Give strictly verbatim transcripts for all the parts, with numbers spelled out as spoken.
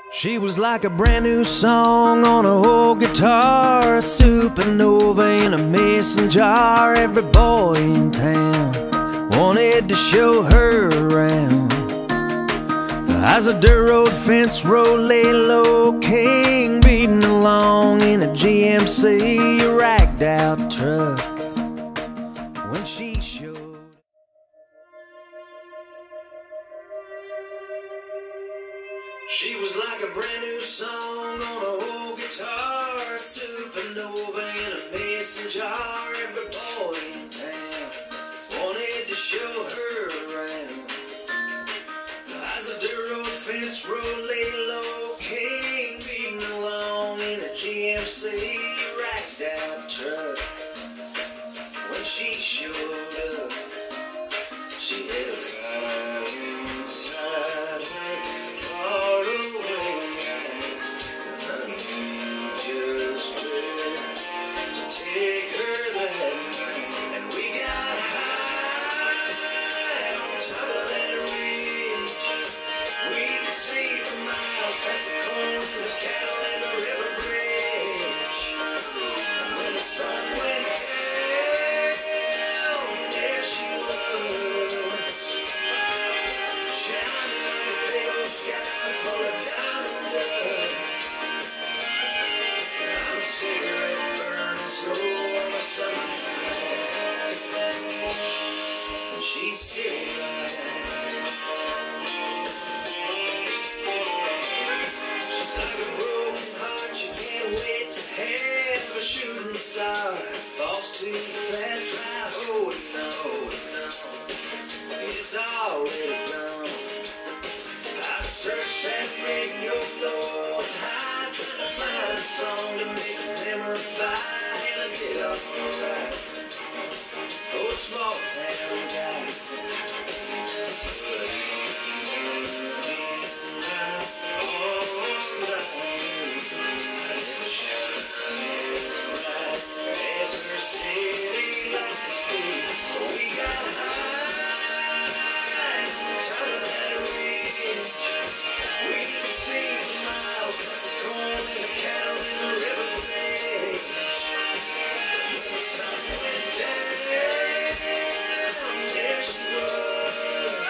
She was like a brand new song on a old guitar, a supernova in a mason jar. Every boy in town wanted to show her around. As a dirt road fence road lay low, king beating along in a G M C ragged out truck when she showed. She was like a brand new song on a old guitar, a supernova in a mason jar. Every boy in town wanted to show her around. As a dirt road fence road lay low, king beating along in a G M C ragged out truck when she showed up. She had a fire inside her, far away eyes, and I knew just where to take her that night. And we got high on top of that ridge. We could see for miles past the corn and the cattle and the river bridge. And when the sun went down, there she was, shining like a big old sky full of diamond dust. I'm a cigarette burning slow on a summer night, and she's city lights. She's like a broken heart you can't wait to have a shooting star. Falls too fast, try holding on, it's already gone. I searched that radio low and high, trying to find a song to make a memory by, and I did alright for a small town guy. But even in my arms, I knew I never shine as bright as her city lights do. We got high on top of that ridge. We could see for miles past the corn and the cattle and the river bridge. When the sun went down, there she was,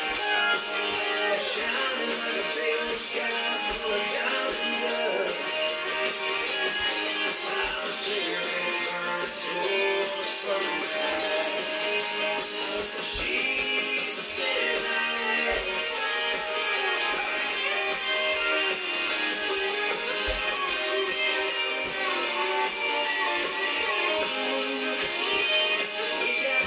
shining like a big old sky full of diamond dust. I'm a cigarette burning slow on a summer night. She's a city lights. We got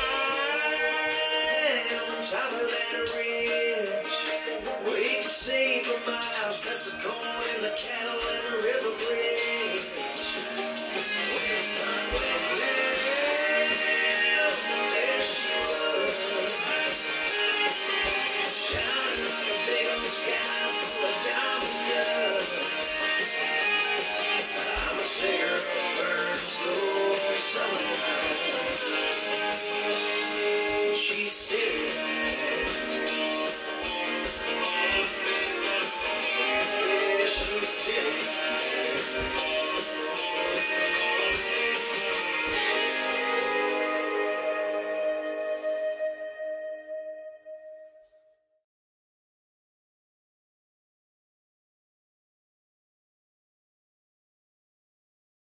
high on top of that ridge. We could see for miles past the corn and the cattle and the river bridge. When the sun went down, there she was, shining like a big old sky